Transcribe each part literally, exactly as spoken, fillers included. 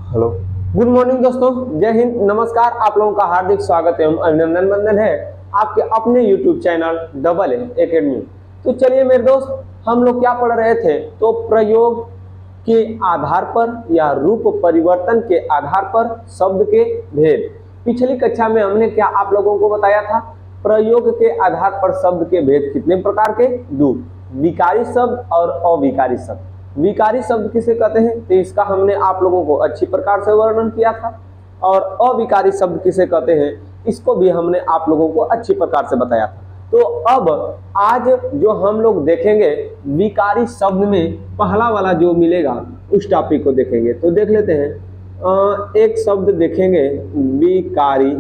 Hello, good morning दोस्तों, जय हिंद, नमस्कार। आप लोगों का हार्दिक स्वागत एवं अभिनंदन बंदन है आपके अपने YouTube channel double A academy. तो चलिए मेरे दोस्त, हम लोग क्या पढ़ रहे थे, तो प्रयोग के आधार पर या रूप परिवर्तन के आधार पर शब्द के भेद। पिछली कक्षा में हमने क्या आप लोगों को बताया था, प्रयोग के आधार पर शब्द के भेद कितने प्रकार के, दो, विकारी शब्द और अविकारी शब्द। विकारी शब्द किसे कहते हैं, तो इसका हमने आप लोगों को अच्छी प्रकार से वर्णन किया था। और अविकारी शब्द किसे कहते हैं, इसको भी हमने आप लोगों को अच्छी प्रकार से बताया था। तो अब आज जो हम लोग देखेंगे विकारी शब्द में पहला वाला जो मिलेगा उस टॉपिक को देखेंगे। तो देख लेते हैं, एक शब्द देखेंगे विकारी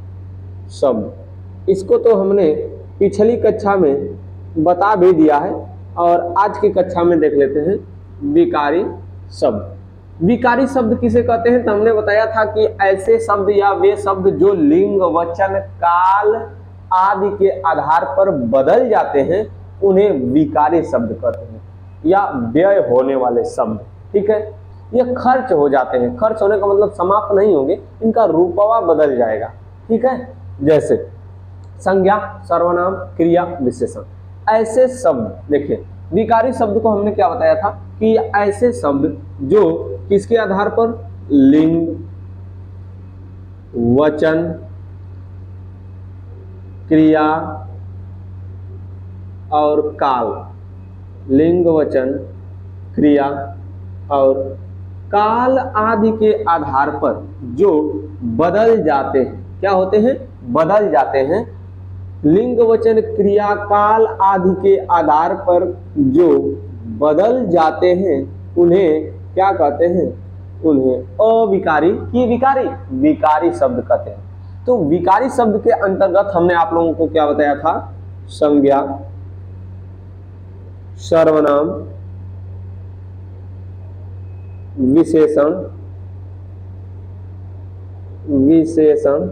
शब्द। इसको तो हमने पिछली कक्षा में बता भी दिया है और आज की कक्षा में देख लेते हैं विकारी शब्द। विकारी शब्द किसे कहते हैं, तो हमने बताया था कि ऐसे शब्द या वे शब्द जो लिंग, वचन, काल आदि के आधार पर बदल जाते हैं उन्हें विकारी शब्द कहते हैं, या व्यय होने वाले शब्द। ठीक है, ये खर्च हो जाते हैं। खर्च होने का मतलब समाप्त नहीं होंगे, इनका रूपवा बदल जाएगा। ठीक है, जैसे संज्ञा, सर्वनाम, क्रिया, विशेषण, ऐसे शब्द। देखिए, विकारी शब्द को हमने क्या बताया था कि ऐसे शब्द जो किसके आधार पर, लिंग, वचन, क्रिया और काल, लिंग, वचन, क्रिया और काल आदि के आधार पर जो बदल जाते हैं, क्या होते हैं, बदल जाते हैं। लिंग, वचन, क्रिया, काल आदि के आधार पर जो बदल जाते हैं उन्हें क्या कहते हैं, उन्हें अविकारी की विकारी विकारी शब्द कहते हैं। तो विकारी शब्द के अंतर्गत हमने आप लोगों को क्या बताया था, संज्ञा, सर्वनाम, विशेषण विशेषण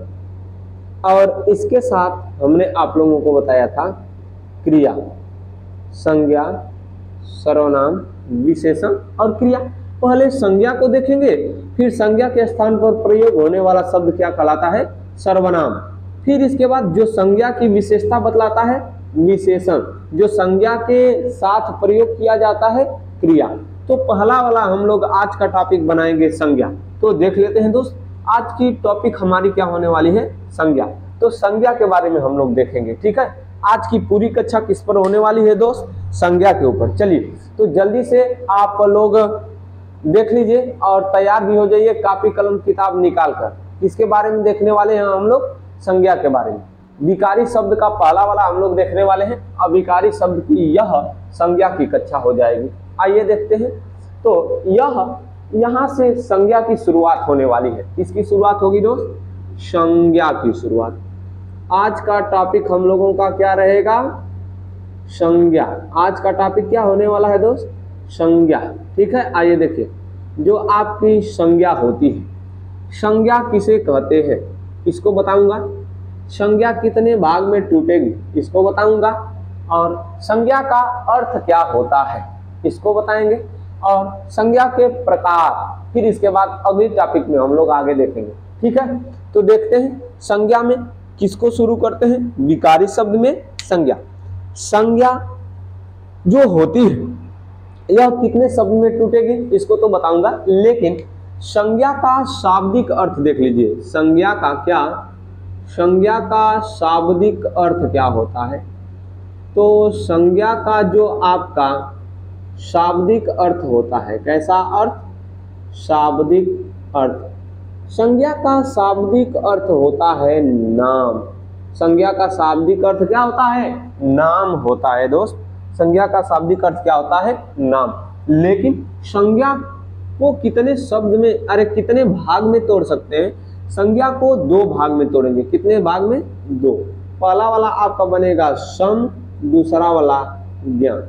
और इसके साथ हमने आप लोगों को बताया था क्रिया, संज्ञा, सर्वनाम, विशेषण और क्रिया। पहले संज्ञा को देखेंगे, फिर संज्ञा के स्थान पर प्रयोग होने वाला शब्द क्या कहलाता है, सर्वनाम। फिर इसके बाद जो संज्ञा की विशेषता बतलाता है, विशेषण। जो संज्ञा के साथ प्रयोग किया जाता है, क्रिया। तो पहला वाला हम लोग आज का टॉपिक बनाएंगे संज्ञा। तो देख लेते हैं दोस्त, आज की टॉपिक हमारी क्या होने वाली है, संज्ञा। तो संज्ञा के बारे में हम लोग देखेंगे। ठीक है, आज की पूरी कक्षा किस पर होने वाली है दोस्त, संज्ञा के ऊपर। चलिए, तो जल्दी से आप लोग देख लीजिए और तैयार भी हो जाइए, कापी कलम किताब निकाल कर। किसके बारे में देखने वाले हैं हम लोग, संज्ञा के बारे में। विकारी शब्द का पहला वाला हम लोग देखने वाले हैं। अविकारी शब्द की यह संज्ञा की कक्षा हो जाएगी। आइए देखते हैं। तो यह यहाँ से संज्ञा की शुरुआत होने वाली है। किसकी शुरुआत होगी दोस्त, संज्ञा की शुरुआत। आज का टॉपिक हम लोगों का क्या रहेगा, संज्ञा। आज का टॉपिक क्या होने वाला है दोस्त, संज्ञा। ठीक है, आइए देखिए, जो आपकी संज्ञा होती है, संज्ञा किसे कहते हैं इसको बताऊंगा। संज्ञा कितने भाग में टूटेगी इसको बताऊंगा। और संज्ञा का अर्थ क्या होता है इसको बताएंगे। और संज्ञा के प्रकार, फिर इसके बाद अगले टॉपिक में हम लोग आगे देखेंगे। ठीक है, तो देखते हैं संज्ञा में किसको शुरू करते हैं, विकारी शब्द में संज्ञा। संज्ञा जो होती है यह कितने शब्द में टूटेगी इसको तो बताऊंगा, लेकिन संज्ञा का शाब्दिक अर्थ देख लीजिए। संज्ञा का क्या, संज्ञा का शाब्दिक अर्थ क्या होता है। तो संज्ञा का जो आपका शाब्दिक अर्थ होता है, कैसा अर्थ, शाब्दिक अर्थ। संज्ञा का शाब्दिक अर्थ होता है नाम। संज्ञा का शाब्दिक अर्थ क्या होता है, नाम होता है दोस्त। संज्ञा का शाब्दिक अर्थ क्या होता है, नाम। लेकिन संज्ञा को कितने शब्द में, अरे कितने भाग में तोड़ सकते हैं, संज्ञा को दो भाग में तोड़ेंगे। कितने भाग में, दो। पहला वाला आपका बनेगा सम, दूसरा वाला ज्ञान।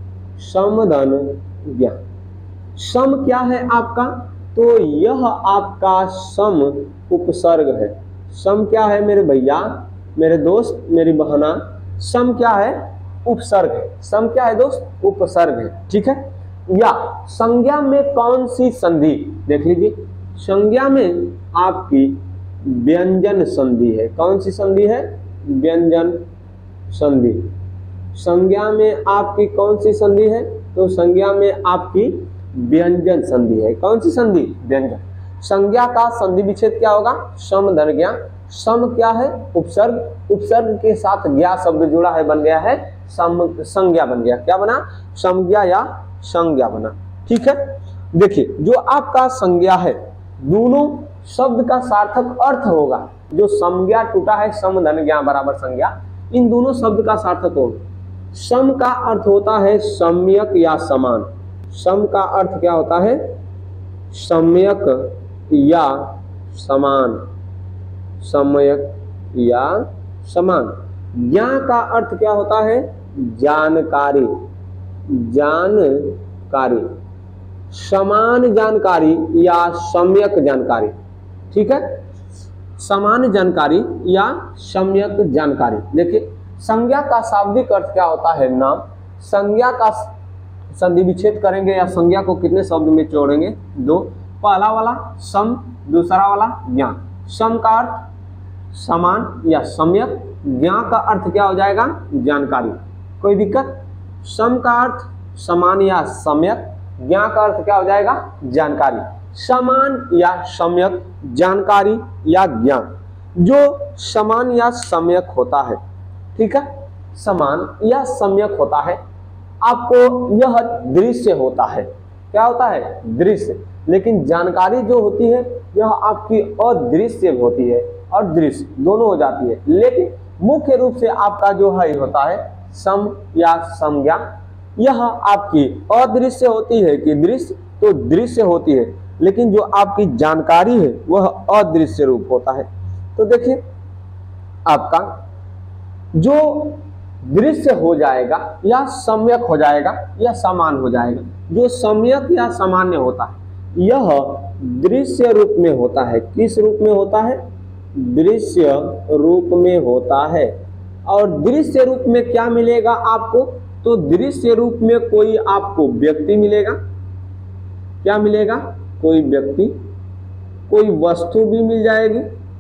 सम धन ज्ञान। सम क्या है आपका, तो यह आपका सम उपसर्ग है। सम क्या है मेरे भैया, मेरे दोस्त, मेरी बहना, सम क्या है, उपसर्ग है। सम क्या है दोस्त, उपसर्ग है। ठीक है, या संज्ञा में कौन सी संधि, देख लीजिए, संज्ञा में आपकी व्यंजन संधि है। कौन सी संधि है? व्यंजन संधि। संज्ञा में आपकी कौन सी संधि है? तो संज्ञा में आपकी व्यंजन संधि है। कौन सी संधि? व्यंजन। संज्ञा का संधि विच्छेद क्या होगा? सम धन ज्ञा। सम क्या है? उपसर्ग। उपसर्ग के साथ ज्ञा शब्द जुड़ा है, बन गया है सम, संज्ञा बन गया। क्या बना? संज्ञा या संज्ञा बना। ठीक है, देखिए जो आपका संज्ञा है, दोनों शब्द का सार्थक अर्थ होगा। जो संज्ञा टूटा है, सम धन ज्ञा बराबर संज्ञा, इन दोनों शब्द का सार्थक होगा। सम का अर्थ होता है सम्यक या समान। सम का अर्थ क्या होता है? सम्यक या समान। सम्यक या समान। ज्ञा का अर्थ क्या होता है? जानकारी। जानकारी। समान जानकारी या सम्यक जानकारी। ठीक है, समान जानकारी या सम्यक जानकारी। देखिए संज्ञा का शाब्दिक अर्थ क्या होता है? नाम। संज्ञा का संधि विच्छेद करेंगे या संज्ञा को कितने शब्द में जोड़ेंगे? दो। पहला वाला सम, दूसरा वाला ज्ञा। सम का अर्थ समान या सम्यक, ज्ञा का अर्थ क्या हो जाएगा? जानकारी। कोई दिक्कत? सम का अर्थ समान या सम्यक, ज्ञा का अर्थ क्या हो जाएगा? जानकारी। समान या सम्यक, जानकारी या ज्ञान। जो समान या सम्यक होता है, ठीक है, समान या सम्यक होता है, आपको यह दृश्य होता है। क्या होता है? दृश्य। लेकिन जानकारी जो होती है यह आपकी अदृश्य होती है, और दृश्य दोनों हो जाती है। लेकिन मुख्य रूप से आपका जो है होता है सम या संज्ञा, यह आपकी अदृश्य होती है कि दृश्य? तो दृश्य होती है, लेकिन जो आपकी जानकारी है वह अदृश्य रूप होता है। तो देखिए आपका जो दृश्य हो जाएगा या सम्यक हो जाएगा या समान हो जाएगा। जो सम्यक या सामान्य होता है यह दृश्य रूप में होता है। किस रूप में होता है? दृश्य रूप में होता है। और दृश्य रूप में क्या मिलेगा आपको? तो दृश्य रूप में कोई आपको व्यक्ति मिलेगा। क्या मिलेगा? कोई व्यक्ति, कोई वस्तु भी मिल जाएगी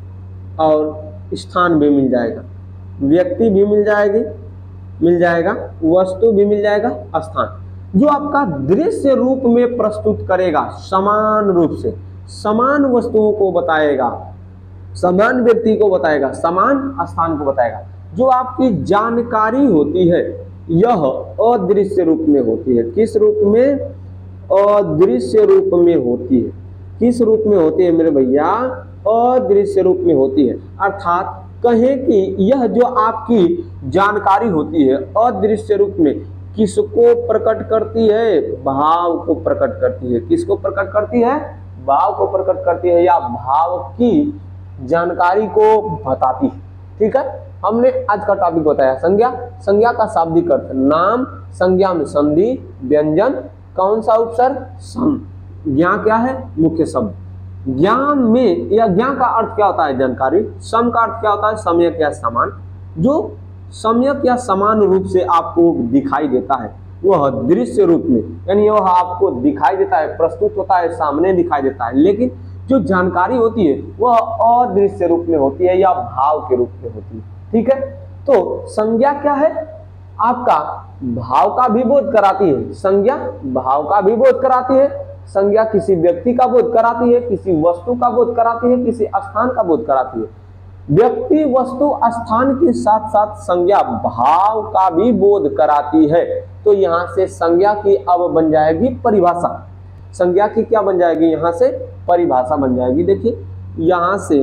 और स्थान भी मिल जाएगा। व्यक्ति भी मिल जाएगी, मिल जाएगा, वस्तु भी मिल जाएगा, स्थान। जो आपका दृश्य रूप में प्रस्तुत करेगा, समान रूप से समान वस्तुओं को बताएगा, समान व्यक्ति को बताएगा, समान स्थान को बताएगा। जो आपकी जानकारी होती है यह अदृश्य रूप में होती है। किस रूप में? अदृश्य रूप में होती है। किस रूप में होती है मेरे भैया? अदृश्य रूप में होती है। अर्थात कहें कि यह जो आपकी जानकारी होती है अदृश्य रूप में किसको प्रकट करती है? भाव को प्रकट करती है। किसको प्रकट करती है? भाव को प्रकट करती है, या भाव की जानकारी को बताती है। ठीक है, हमने आज का टॉपिक बताया संज्ञा। संज्ञा का शाब्दिक अर्थ नाम, संज्ञा में संधि, व्यंजन, कौन सा उपसर्ग? सम। ज्ञा क्या है? मुख्य शब्द। ज्ञान में या ज्ञान का अर्थ क्या होता है? जानकारी। सम का अर्थ क्या होता है? सम्यक या समान। जो सम्यक या समान रूप से आपको दिखाई देता है वह दृश्य रूप में, यानी वह आपको दिखाई देता है, प्रस्तुत होता है, सामने दिखाई देता है। लेकिन जो जानकारी होती है वह अदृश्य रूप में होती है या भाव के रूप में होती है। ठीक है, तो संज्ञा क्या है? आपका भाव का भी बोध कराती है। संज्ञा भाव का भी बोध कराती है। संज्ञा किसी व्यक्ति का बोध कराती है, किसी वस्तु का बोध कराती है, किसी स्थान का बोध कराती है। व्यक्ति, वस्तु, स्थान के साथ साथ संज्ञा भाव का भी बोध कराती है। तो यहां से संज्ञा की अब बन जाएगी परिभाषा। संज्ञा की क्या बन जाएगी? यहां से परिभाषा बन जाएगी। देखिए यहां से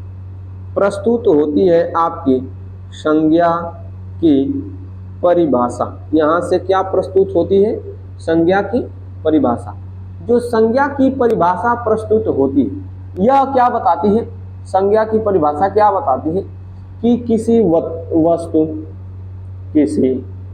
प्रस्तुत होती है आपकी संज्ञा की परिभाषा। यहां से क्या प्रस्तुत होती है? संज्ञा की परिभाषा। जो संज्ञा की परिभाषा प्रस्तुत होती है यह क्या बताती है? संज्ञा की परिभाषा क्या बताती है? कि किसी वस्तु किसी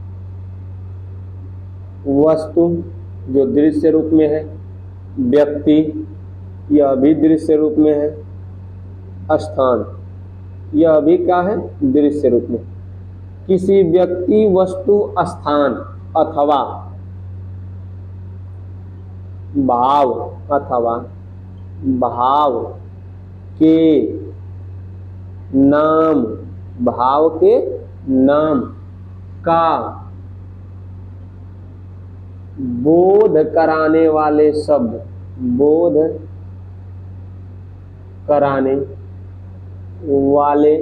वस्तु जो दृश्य रूप में है, व्यक्ति यह भी दृश्य रूप में है, स्थान यह भी क्या है? दृश्य रूप में। किसी व्यक्ति, वस्तु, स्थान अथवा भाव अथवा भाव के नाम, भाव के नाम का बोध कराने वाले शब्द, बोध कराने वाले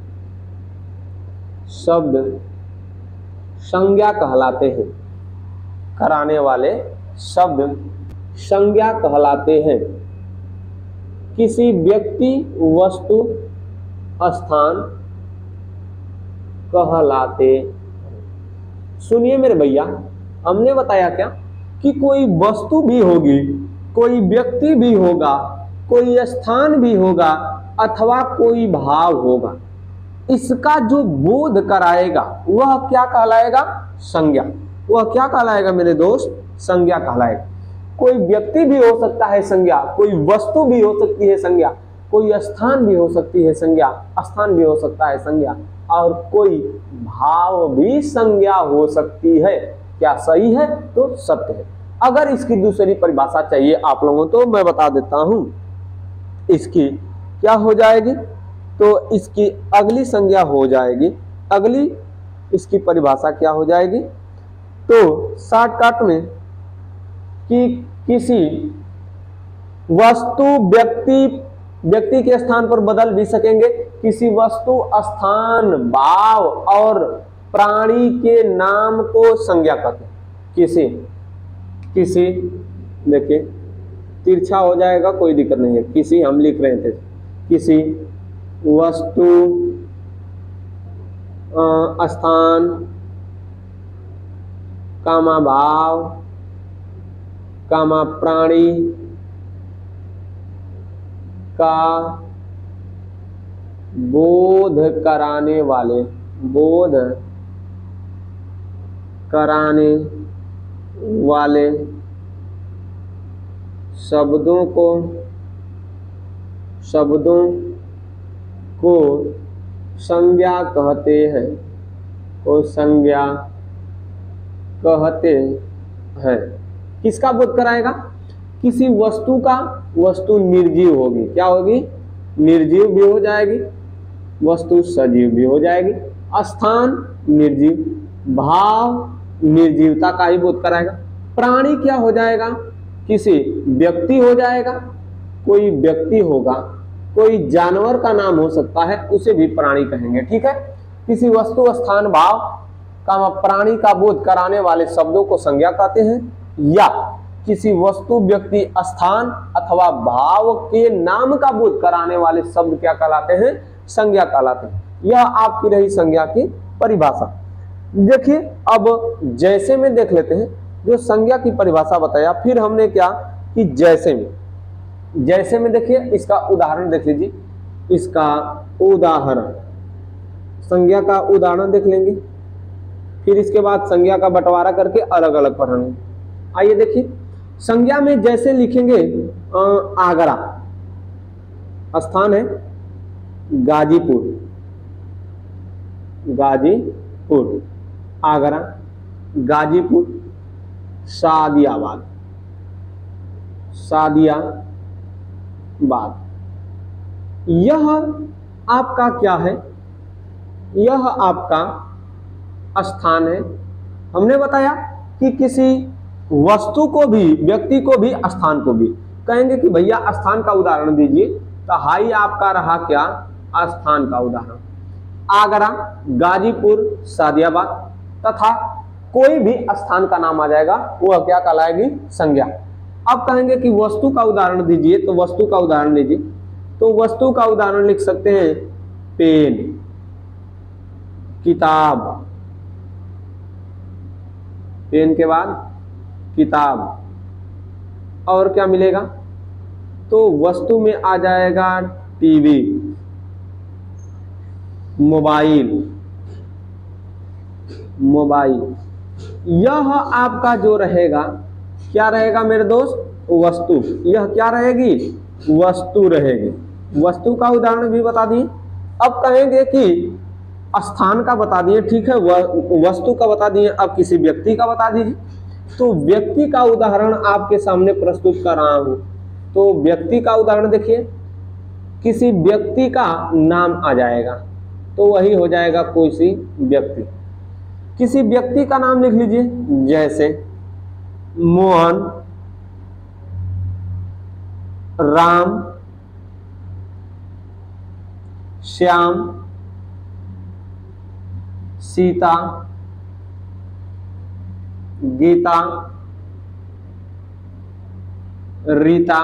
शब्द संज्ञा कहलाते हैं। कराने वाले शब्द संज्ञा कहलाते हैं। किसी व्यक्ति, वस्तु, स्थान कहलाते। सुनिए मेरे भैया, हमने बताया क्या कि कोई वस्तु भी होगी, कोई व्यक्ति भी होगा, कोई स्थान भी होगा अथवा कोई भाव होगा, इसका जो बोध कराएगा वह क्या कहलाएगा? संज्ञा। वह क्या कहलाएगा मेरे दोस्त? संज्ञा कहलाएगा। कोई व्यक्ति भी हो सकता है संज्ञा, कोई वस्तु भी हो सकती है संज्ञा, कोई स्थान भी हो सकती है संज्ञा, स्थान भी हो सकता है संज्ञा, और कोई भाव भी संज्ञा हो सकती है। क्या सही है? तो सत्य है। अगर इसकी दूसरी परिभाषा चाहिए आप लोगों तो मैं बता देता हूं। इसकी क्या हो जाएगी? तो इसकी अगली संज्ञा हो जाएगी, अगली इसकी परिभाषा क्या हो जाएगी? तो शॉर्टकट में कि किसी वस्तु, व्यक्ति, व्यक्ति के स्थान पर बदल भी सकेंगे। किसी वस्तु, स्थान, भाव और प्राणी के नाम को संज्ञा कहते हैं। किसी किसी देखिए तिरछा हो जाएगा, कोई दिक्कत नहीं है। किसी हम लिख रहे थे, किसी वस्तु, स्थान, कामा भाव, कामा प्राणी का बोध कराने वाले, बोध कराने वाले शब्दों को शब्दों को संज्ञा कहते हैं, को संज्ञा कहते हैं। किसका बोध कराएगा? किसी वस्तु का। वस्तु निर्जीव होगी, क्या होगी? निर्जीव भी हो जाएगी, वस्तु सजीव भी हो जाएगी। स्थान निर्जीव, भाव निर्जीवता का ही बोध कराएगा। प्राणी क्या हो जाएगा? किसी व्यक्ति हो जाएगा, कोई व्यक्ति होगा, कोई जानवर का नाम हो सकता है, उसे भी प्राणी कहेंगे। ठीक है। किसी वस्तु, स्थान, भाव का प्राणी का बोध कराने वाले शब्दों को संज्ञा कहते हैं, या किसी वस्तु, व्यक्ति, स्थान अथवा भाव के नाम का बोध कराने वाले शब्द क्या कहलाते हैं? संज्ञा कहलाते हैं। यह आपकी रही संज्ञा की परिभाषा। देखिए अब जैसे में देख लेते हैं। जो संज्ञा की परिभाषा बताया, फिर हमने क्या कि जैसे में, जैसे में देखिए इसका उदाहरण देख लीजिए। इसका उदाहरण, संज्ञा का उदाहरण देख लेंगे, फिर इसके बाद संज्ञा का बंटवारा करके अलग अलग पढ़ेंगे। आइए देखिए, संज्ञा में जैसे लिखेंगे आगरा, स्थान है गाजीपुर, गाजीपुर, आगरा, गाजीपुर, सादियाबाद, सादियाबाद। यह आपका क्या है? यह आपका स्थान है। हमने बताया कि किसी वस्तु को भी, व्यक्ति को भी, स्थान को भी कहेंगे कि भैया स्थान का उदाहरण दीजिए, तो हाई आपका रहा क्या? स्थान का उदाहरण आगरा, गाजीपुर, सादियाबाद, तथा कोई भी स्थान का नाम आ जाएगा वह क्या कहलाएगी? संज्ञा। अब कहेंगे कि वस्तु का उदाहरण दीजिए, तो वस्तु का उदाहरण लीजिए। तो वस्तु का उदाहरण लिख सकते हैं पेन, किताब, पेन के बाद किताब, और क्या मिलेगा? तो वस्तु में आ जाएगा टीवी, मोबाइल, मोबाइल। यह आपका जो रहेगा क्या रहेगा मेरे दोस्त? वस्तु। यह क्या रहेगी? वस्तु रहेगी। वस्तु का उदाहरण भी बता दिए। अब कहेंगे कि स्थान का बता दिए, ठीक है, वस्तु का बता दिए, अब किसी व्यक्ति का बता दीजिए। तो व्यक्ति का उदाहरण आपके सामने प्रस्तुत कर रहा हूं। तो व्यक्ति का उदाहरण देखिए, किसी व्यक्ति का नाम आ जाएगा तो वही हो जाएगा कोई सी व्यक्ति। किसी व्यक्ति का नाम लिख लीजिए, जैसे मोहन, राम, श्याम, सीता, गीता, रीता,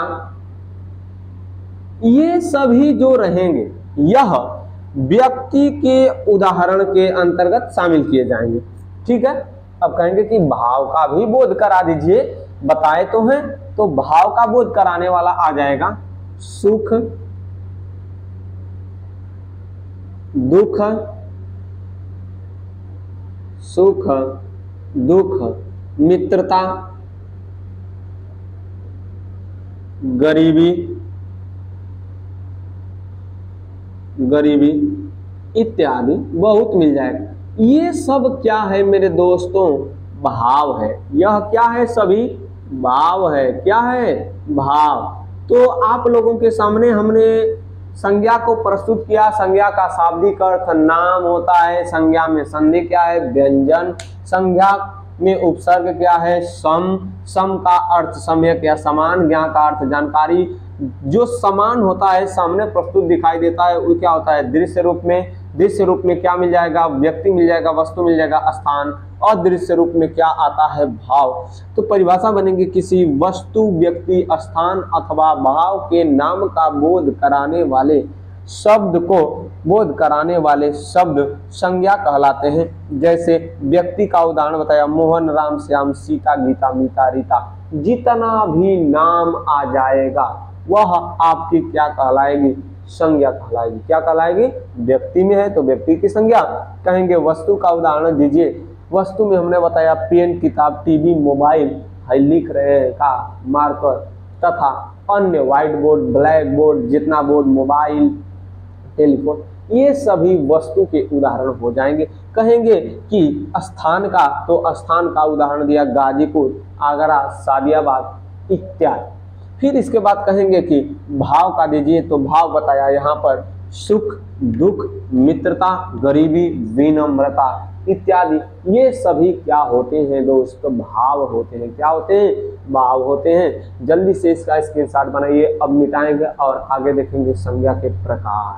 ये सभी जो रहेंगे यह व्यक्ति के उदाहरण के अंतर्गत शामिल किए जाएंगे। ठीक है, अब कहेंगे कि भाव का भी बोध करा दीजिए, बताए तो हैं, तो भाव का बोध कराने वाला आ जाएगा सुख, दुख, सुख, दुख, मित्रता, गरीबी, गरीबी इत्यादि बहुत मिल जाएगा। ये सब क्या है मेरे दोस्तों? भाव है। यह क्या है? सभी भाव है। क्या है? भाव। तो आप लोगों के सामने हमने संज्ञा को प्रस्तुत किया। संज्ञा का शाब्दिक अर्थ नाम होता है। संज्ञा में संधि क्या है? व्यंजन। संज्ञा में उपसर्ग क्या है? सम। सम का अर्थ सम्यक या समान। ज्ञा का अर्थ जानकारी। जो समान होता है, सामने प्रस्तुत दिखाई देता है, वो क्या होता है? दृश्य रूप में। दृश्य रूप में क्या मिल जाएगा? व्यक्ति मिल जाएगा, वस्तु मिल जाएगा, स्थान। और दृश्य रूप में क्या आता है? भाव। तो परिभाषा बनेगी, किसी वस्तु, व्यक्ति, स्थान अथवा भाव के नाम का बोध कराने वाले शब्द को बोध कराने वाले शब्द संज्ञा कहलाते हैं। जैसे व्यक्ति का उदाहरण बताया, मोहन, राम, श्याम, सीता, गीता, मीता, रीता। जितना भी नाम आ जाएगा वह आपकी क्या कहलाएगी? संज्ञा कहलाएगी। क्या कहलाएगी? व्यक्ति में है तो व्यक्ति की संज्ञा कहेंगे। वस्तु का उदाहरण दीजिए। वस्तु में हमने बताया पेन, किताब, टीवी, मोबाइल, है लिख रहे हैं का मार्कर, तथा अन्य व्हाइट बोर्ड, ब्लैक बोर्ड, जितना बोर्ड, मोबाइल, टेलीफोन, ये सभी वस्तु के उदाहरण हो जाएंगे। कहेंगे कि स्थान का, तो स्थान का उदाहरण दिया गाजीपुर, आगरा, सादियाबाद इत्यादि। फिर इसके बाद कहेंगे कि भाव का दीजिए, तो भाव बताया यहाँ पर सुख, दुख, मित्रता, गरीबी, विनम्रता इत्यादि। ये सभी क्या होते हैं दोस्तों? भाव होते हैं। क्या होते हैं? भाव होते हैं। जल्दी से इसका स्क्रीनशॉट बनाइए। अब मिटाएंगे और आगे देखेंगे संज्ञा के प्रकार।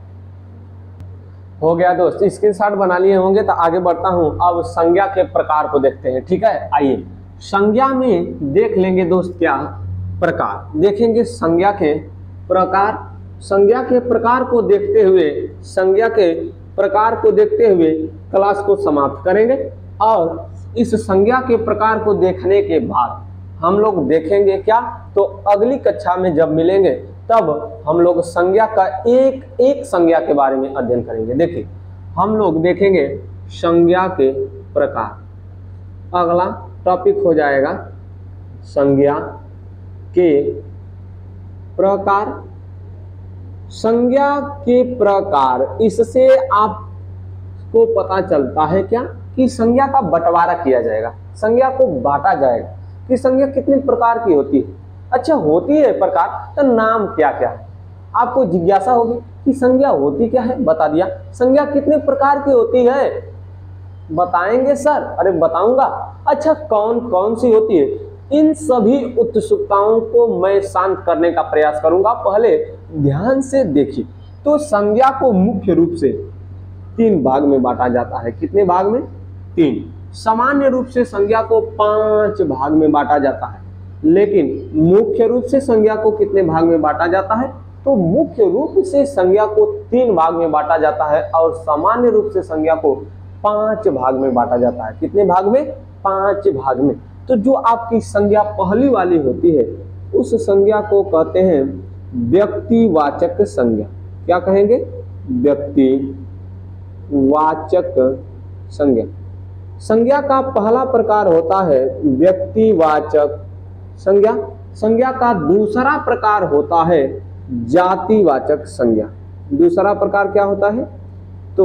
हो गया दोस्त, स्क्रीनशॉट बना लिए होंगे तो आगे बढ़ता हूं। अब संज्ञा के प्रकार को देखते हैं। ठीक है, आइए संज्ञा में देख लेंगे दोस्त क्या प्रकार। देखेंगे संज्ञा के प्रकार। संज्ञा के प्रकार को देखते हुए संज्ञा के प्रकार को देखते हुए क्लास को समाप्त करेंगे। और इस संज्ञा के प्रकार को देखने के बाद हम लोग देखेंगे क्या, तो अगली कक्षा में जब मिलेंगे तब हम लोग संज्ञा का एक एक संज्ञा के बारे में अध्ययन करेंगे। देखिए, हम लोग देखेंगे संज्ञा के प्रकार। अगला टॉपिक हो जाएगा संज्ञा के प्रकार। संज्ञा के प्रकार, इससे आपको पता चलता है क्या कि संज्ञा का बंटवारा किया जाएगा, संज्ञा को बांटा जाएगा कि संज्ञा कितने प्रकार की होती है। अच्छा, होती है प्रकार, तो नाम क्या क्या है? आपको जिज्ञासा होगी कि संज्ञा होती क्या है, बता दिया। संज्ञा कितने प्रकार की होती है बताएंगे सर? अरे बताऊंगा। अच्छा, कौन कौन सी होती है? इन सभी उत्सुकताओं को मैं शांत करने का प्रयास करूंगा। पहले ध्यान से देखिए, तो संज्ञा को मुख्य रूप से तीन भाग में बांटा जाता है। कितने भाग में? तीन। सामान्य रूप से संज्ञा को पांच भाग में बांटा जाता है, लेकिन मुख्य रूप से संज्ञा को कितने भाग में बांटा जाता है? तो मुख्य रूप से संज्ञा को तीन भाग में बांटा जाता है और सामान्य रूप से संज्ञा को पांच भाग में बांटा जाता है। कितने भाग में? पांच भाग में। तो जो आपकी संज्ञा पहली वाली होती है उस संज्ञा को कहते हैं व्यक्तिवाचक संज्ञा। क्या कहेंगे? व्यक्तिवाचक संज्ञा। संज्ञा का पहला प्रकार होता है व्यक्तिवाचक संज्ञा। संज्ञा का दूसरा प्रकार होता है जातिवाचक संज्ञा। दूसरा प्रकार क्या होता है? तो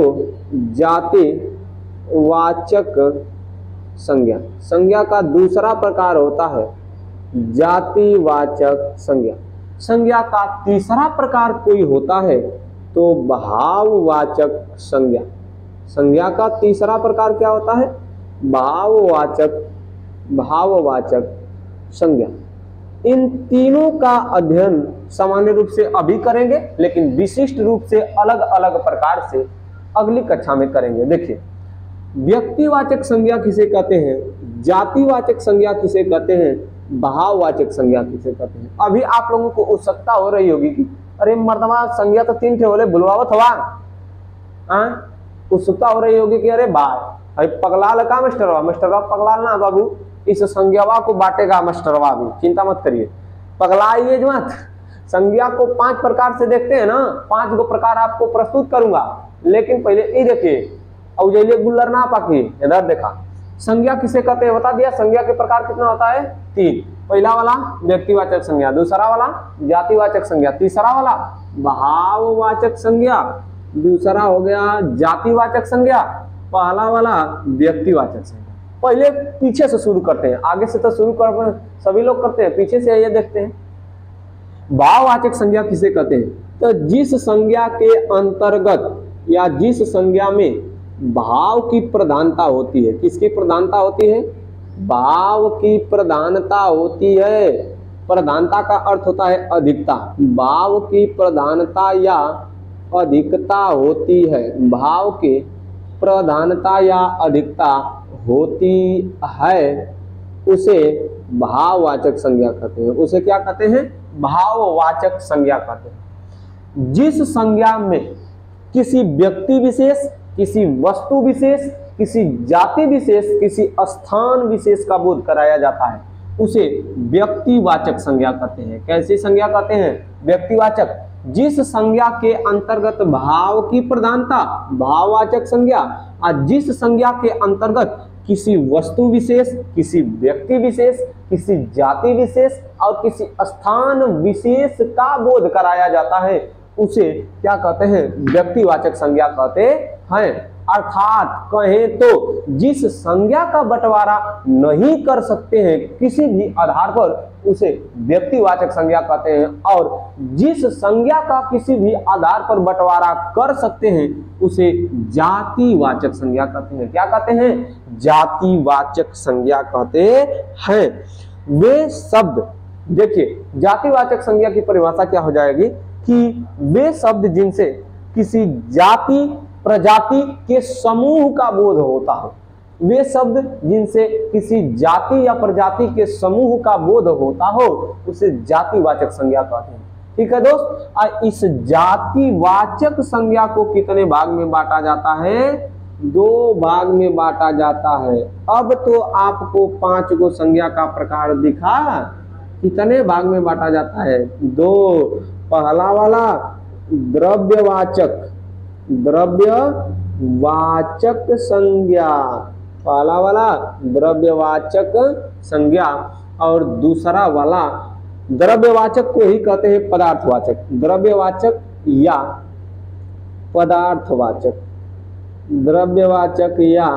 जातिवाचक संज्ञा। संज्ञा का दूसरा प्रकार होता है जातिवाचक संज्ञा। संज्ञा का तीसरा प्रकार कोई होता है तो भाववाचक संज्ञा। संज्ञा का तीसरा प्रकार क्या होता है? भाववाचक भाववाचक संज्ञा। इन तीनों का अध्ययन सामान्य रूप से अभी करेंगे, लेकिन विशिष्ट रूप से अलग अलग प्रकार से अगली कक्षा में करेंगे। देखिए, व्यक्तिवाचक संज्ञा किसे कहते हैं, जातिवाचक संज्ञा किसे कहते हैं, भाववाचक संज्ञा किसे कहते हैं। अभी आप लोगों को उत्सुकता हो रही होगी कि अरे मर्दवा संज्ञा तो तीन थे बोले बुलवावत हवा, हाँ उत्सुकता हो रही होगी कि अरे भाई अरे पगलाल का मास्टरवा, मास्टरवा पगलाल ना बाबू, इस संज्ञावा को बांटेगा मास्टरवा भी, चिंता मत करिए, पगलाइए मत। संज्ञा को पांच प्रकार से देखते हैं ना, पांच गो प्रकार आपको प्रस्तुत करूंगा, लेकिन पहले ये देखिए और जैसे गुल्लर ना पाकी इधर देखा। संज्ञा किसे कहते हैं बता दिया। संज्ञा के प्रकार कितना होता है? तीन। पहला वाला व्यक्तिवाचक संज्ञा, दूसरा वाला जातिवाचक संज्ञा, तीसरा वाला भाववाचक संज्ञा, दूसरा हो गया जातिवाचक संज्ञा, पहला वाला व्यक्तिवाचक संज्ञा। पहले पीछे से शुरू करते हैं, आगे से तो शुरू कर सभी लोग करते हैं, पीछे से ये देखते हैं। भाववाचक संज्ञा किसे कहते हैं? तो जिस संज्ञा के अंतर्गत या जिस संज्ञा में भाव की प्रधानता होती है। किसकी प्रधानता होती है? भाव की प्रधानता होती है। प्रधानता का अर्थ होता है अधिकता। भाव की प्रधानता या अधिकता होती है, भाव के प्रधानता या अधिकता होती है, उसे भाववाचक संज्ञा कहते हैं। उसे क्या कहते हैं? भाववाचक संज्ञा कहते हैं। जिस संज्ञा में किसी व्यक्ति विशेष, किसी वस्तु विशेष, किसी जाति विशेष, किसी स्थान विशेष का बोध कराया जाता है, उसे व्यक्तिवाचक संज्ञा कहते हैं। कैसी संज्ञा कहते हैं? व्यक्तिवाचक। जिस संज्ञा के अंतर्गत भाव की प्रधानता, भाववाचक संज्ञा, और जिस संज्ञा के अंतर्गत किसी वस्तु विशेष, किसी व्यक्ति विशेष, किसी जाति विशेष और किसी स्थान विशेष का बोध कराया जाता है, उसे क्या कहते हैं? व्यक्तिवाचक संज्ञा कहते हैं। अर्थात कहें तो जिस संज्ञा का बंटवारा नहीं कर सकते हैं किसी भी आधार पर, उसे व्यक्तिवाचक संज्ञा कहते हैं, और जिस संज्ञा का किसी भी आधार पर बंटवारा कर सकते हैं उसे जातिवाचक संज्ञा कहते हैं। क्या कहते हैं? जातिवाचक संज्ञा कहते हैं। वे शब्द, देखिए जातिवाचक संज्ञा की परिभाषा क्या हो जाएगी कि वे शब्द जिनसे किसी जाति प्रजाति के समूह का बोध होता हो, वे शब्द जिनसे किसी जाति या प्रजाति के समूह का बोध होता हो, उसे जातिवाचक संज्ञा कहते हैं। ठीक है दोस्त, और इस जातिवाचक संज्ञा को कितने भाग में बांटा जाता है? दो भाग में बांटा जाता है। अब तो आपको पांच गो संज्ञा का प्रकार दिखा, कितने भाग में बांटा जाता है? दो। पहला वाला द्रव्यवाचक, द्रव्यवाचक संज्ञा, पहला वाला द्रव्यवाचक संज्ञा, और दूसरा वाला द्रव्यवाचक को ही कहते हैं पदार्थवाचक। द्रव्यवाचक या पदार्थवाचक, द्रव्यवाचक या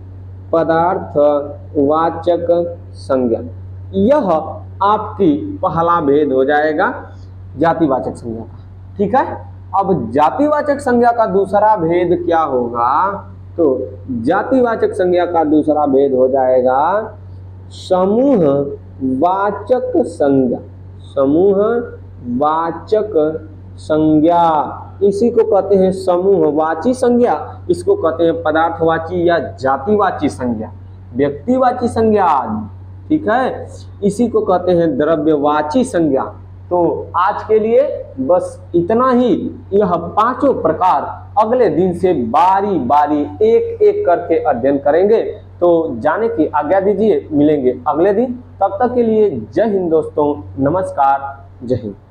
पदार्थवाचक संज्ञा, यह आपकी पहला भेद हो जाएगा जातिवाचक संज्ञा का। ठीक है, अब जातिवाचक संज्ञा का दूसरा भेद क्या होगा? तो जातिवाचक संज्ञा का दूसरा भेद हो जाएगा समूह वाचक संज्ञा। समूह वाचक संज्ञा, इसी को कहते हैं समूहवाची संज्ञा, इसको कहते हैं पदार्थवाची या जातिवाची संज्ञा, व्यक्तिवाची संज्ञा। ठीक है, इसी को कहते हैं द्रव्यवाची संज्ञा। तो आज के लिए बस इतना ही। यह पांचों प्रकार अगले दिन से बारी बारी एक एक करके अध्ययन करेंगे। तो जाने की आज्ञा दीजिए, मिलेंगे अगले दिन। तब तक के लिए जय हिंद दोस्तों, नमस्कार, जय हिंद।